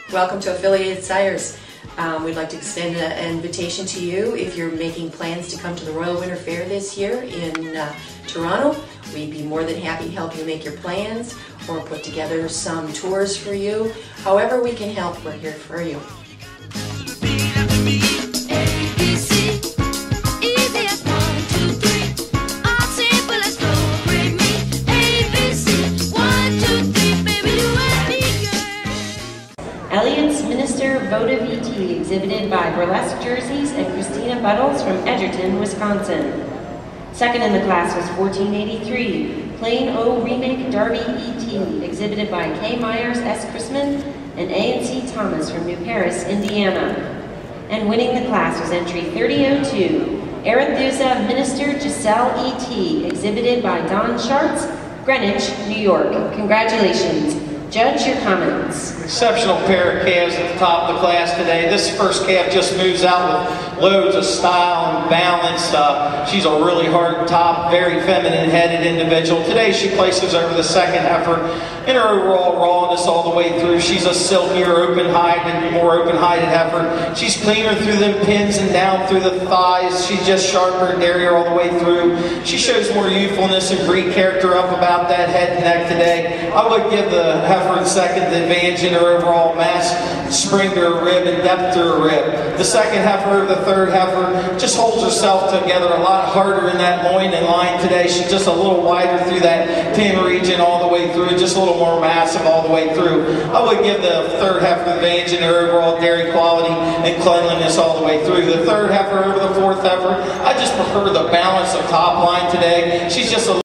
Welcome to Affiliated Sires. We'd like to extend an invitation to you if you're making plans to come to the Royal Winter Fair this year in Toronto. We'd be more than happy to help you make your plans or put together some tours for you. However we can help, we're here for you. Elliott's Minister Votive E.T. exhibited by Burlesque Jerseys and Christina Buttles from Edgerton, Wisconsin. Second in the class was 1483, Plain O Remake Darby E.T. exhibited by K. Myers S. Chrisman and A&C Thomas from New Paris, Indiana. And winning the class was entry 3002, Arethusa Minister Giselle E.T. exhibited by Don Schartz, Greenwich, New York. Congratulations. Judge, your comments. Exceptional pair of calves at the top of the class today. This first calf just moves out with loads of style and balance. She's a really hard top, very feminine-headed individual. Today she places over the second effort in her overall rawness all the way through. She's a silkier, open-hided, more open-hided heifer. She's cleaner through them pins and down through the thighs. She's just sharper and derrier all the way through. She shows more youthfulness and Greek character up about that head and neck today. I would give the heifer in second the advantage in her overall mass, spring to her rib, and depth to her rib. The second heifer, the third heifer, just holds herself together a lot harder in that loin and line today. She's just a little wider through that pin region all the way through, just a little more massive all the way through. I would give the third heifer the advantage in her overall dairy quality and cleanliness all the way through. The third heifer over the fourth heifer, I just prefer the balance of top line today. She's just a